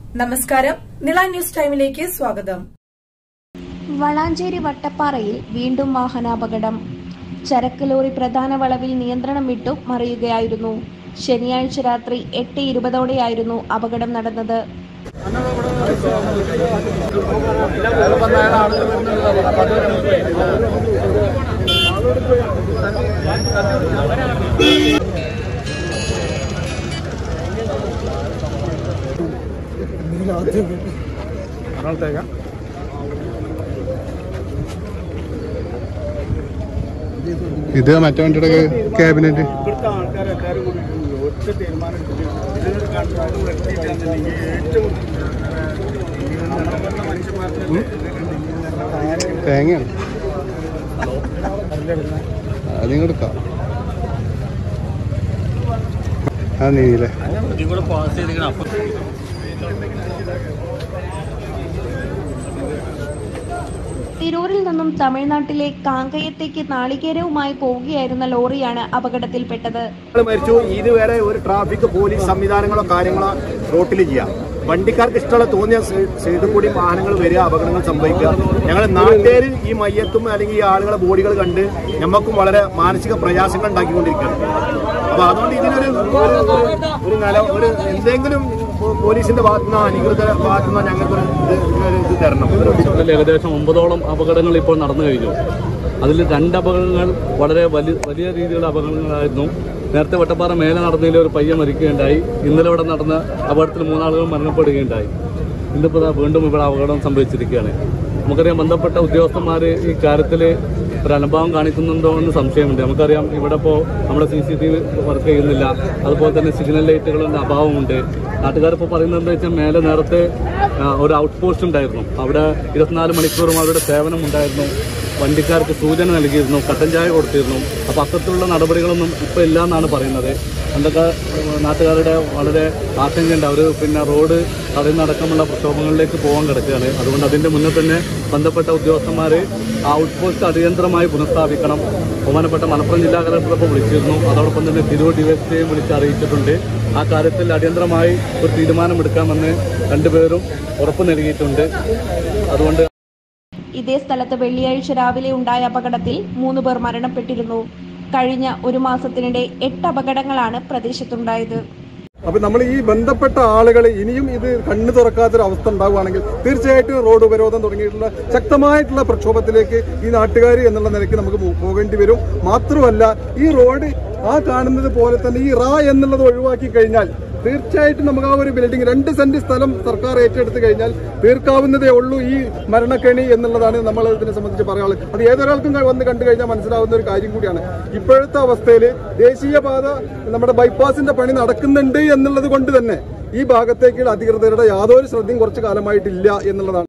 നമസ്കാരം, നിള ന്യൂസ് ടൈമിലേക്ക് സ്വാഗതം. വളാഞ്ചേരി വട്ടപ്പാറയിൽ വീണ്ടും വാഹനാപകടം. ചരക്ക് ലോറി പ്രധാന വളവിൽ നിയന്ത്രണം വിട്ടു മറിയുകയായിരുന്നു. ശനിയാഴ്ച രാത്രി 8:20ഓടെയായിരുന്നു അപകടം നടന്നത്. ഇത് മറ്റേ വണ്ടിയുടെ ക്യാബിനറ്റ് തേങ്ങയാണ് അതിങ്ങെടുക്കാം. ആ നീലേ തിരൂരിൽ നിന്നും തമിഴ്നാട്ടിലെ കാങ്കയത്തേക്ക് നാളികേരവുമായി പോവുകയായിരുന്ന ലോറിയാണ് അപകടത്തിൽപ്പെട്ടത്. മരിച്ചു. ഇതുവരെ ഒരു ട്രാഫിക് പോലീസ് സംവിധാനങ്ങളോ കാര്യങ്ങളോ റോട്ടിൽ ചെയ്യാം. വണ്ടിക്കാർക്ക് ഇഷ്ടമുള്ള തോന്നിയ സൈഡിൽ കൂടി വാഹനങ്ങൾ വരിക, അപകടങ്ങൾ സംഭവിക്കുക. ഞങ്ങൾ നാട്ടുകാരിൽ ഈ മയ്യത്തും അല്ലെങ്കിൽ ഈ ആളുകളെ ബോഡികൾ കണ്ട് ഞമ്മക്കും വളരെ മാനസിക പ്രയാസങ്ങൾ ഉണ്ടാക്കിക്കൊണ്ടിരിക്കുകയാണ്. അപ്പൊ അതുകൊണ്ട് ഇതിനൊരു ഒരു എന്തെങ്കിലും പോലീസിന്റെ ഭാഗത്തുനിന്നോ അധികൃത ഭാഗത്തുനിന്നോ ഞങ്ങൾക്ക് ഇത് തരണം. ഏകദേശം 9ഓളം അപകടങ്ങൾ ഇപ്പോൾ നടന്നു കഴിഞ്ഞു. അതിൽ 2 അപകടങ്ങൾ വളരെ വലിയ രീതിയിലുള്ള അപകടങ്ങളായിരുന്നു. നേരത്തെ വട്ടപ്പാറ മേലെ നടന്നതിൽ ഒരു പയ്യൻ മരിക്കുകയുണ്ടായി. ഇന്നലെ ഇവിടെ നടന്ന അപകടത്തിൽ 3 ആളുകൾ മരണപ്പെടുകയുണ്ടായി. ഇന്നിപ്പോൾ വീണ്ടും ഇവിടെ അപകടം സംഭവിച്ചിരിക്കുകയാണ്. നമുക്കറിയാം, ബന്ധപ്പെട്ട ഉദ്യോഗസ്ഥന്മാർ ഈ കാര്യത്തിൽ ഒരു അനുഭവം കാണിക്കുന്നുണ്ടോ എന്ന് സംശയമുണ്ട്. നമുക്കറിയാം, ഇവിടെ ഇപ്പോൾ നമ്മുടെ CCTV വർക്ക് ചെയ്യുന്നില്ല. അതുപോലെ തന്നെ സിഗ്നൽ ലൈറ്റുകളുടെ അഭാവമുണ്ട്. നാട്ടുകാരിപ്പോൾ പറയുന്നത് എന്താ വെച്ചാൽ, മേലെ നേരത്തെ ഒരു ഔട്ട് പോസ്റ്റ് ഉണ്ടായിരുന്നു. അവിടെ 24 മണിക്കൂറും അവരുടെ സേവനം ഉണ്ടായിരുന്നു. വണ്ടിക്കാർക്ക് സൂചന നൽകിയിരുന്നു, കട്ടൻ ചായ കൊടുത്തിരുന്നു. അപ്പോൾ അത്തരത്തിലുള്ള നടപടികളൊന്നും ഇപ്പോൾ ഇല്ല എന്നാണ് പറയുന്നത്. എന്തൊക്കെ നാട്ടുകാരുടെ വളരെ ആശങ്കയുണ്ട്. അവർ പിന്നെ റോഡ് തടയുന്നടക്കമുള്ള പ്രക്ഷോഭങ്ങളിലേക്ക് പോകാൻ കിടക്കുകയാണ്. അതുകൊണ്ട് അതിൻ്റെ മുന്നേ തന്നെ ബന്ധപ്പെട്ട ഉദ്യോഗസ്ഥന്മാർ ഔട്ട് പോസ്റ്റ് അടിയന്തരമായി പുനഃസ്ഥാപിക്കണം. ബഹുമാനപ്പെട്ട മലപ്പുറം ജില്ലാ കളക്ടറൊപ്പം വിളിച്ചിരുന്നു. അതോടൊപ്പം തന്നെ തിരൂർ ഡിവൈഎസ്പിയെയും വിളിച്ച് അറിയിച്ചിട്ടുണ്ട്. ആ കാര്യത്തിൽ അടിയന്തരമായി ഒരു തീരുമാനമെടുക്കാമെന്ന് 2 പേരും ഉറപ്പ് നൽകിയിട്ടുണ്ട്. അതുകൊണ്ട് ഇതേ സ്ഥലത്ത് വെള്ളിയാഴ്ച രാവിലെ ഉണ്ടായ അപകടത്തിൽ 3 പേർ മരണപ്പെട്ടിരുന്നു. കഴിഞ്ഞ ഒരു മാസത്തിനിടെ 8 അപകടങ്ങളാണ് പ്രദേശത്തുണ്ടായത്. അപ്പൊ നമ്മൾ ഈ ബന്ധപ്പെട്ട ആളുകൾ ഇനിയും ഇത് കണ്ണു തുറക്കാത്തൊരു അവസ്ഥ ഉണ്ടാവുകയാണെങ്കിൽ തീർച്ചയായിട്ടും റോഡ് ഉപരോധം തുടങ്ങിയിട്ടുള്ള ശക്തമായിട്ടുള്ള പ്രക്ഷോഭത്തിലേക്ക് ഈ നാട്ടുകാർ എന്നുള്ള നിലയ്ക്ക് നമുക്ക് പോകേണ്ടി വരും. മാത്രമല്ല, ഈ റോഡ് ആ കാണുന്നത് പോലെ തന്നെ ഈ എന്നുള്ളത് ഒഴിവാക്കി കഴിഞ്ഞാൽ തീർച്ചയായിട്ടും നമുക്ക് ആ ഒരു ബിൽഡിംഗ് 2 സെന്റ് സ്ഥലം സർക്കാർ ഏറ്റെടുത്ത് കഴിഞ്ഞാൽ തീർക്കാവുന്നതേ ഉള്ളൂ ഈ മരണക്കെണി എന്നുള്ളതാണ് നമ്മൾ ഇതിനെ സംബന്ധിച്ച് പറയാനുള്ളത്. അത് ഏതൊരാൾക്കും വന്ന് കണ്ടു കഴിഞ്ഞാൽ മനസ്സിലാവുന്ന ഒരു കാര്യം കൂടിയാണ്. ഇപ്പോഴത്തെ അവസ്ഥയിൽ ദേശീയപാത നമ്മുടെ ബൈപ്പാസിന്റെ പണി നടക്കുന്നുണ്ട് എന്നുള്ളത് കൊണ്ട് തന്നെ ഈ ഭാഗത്തേക്കുള്ള അധികൃതരുടെ യാതൊരു ശ്രദ്ധയും കുറച്ചു കാലമായിട്ടില്ല എന്നുള്ളതാണ്.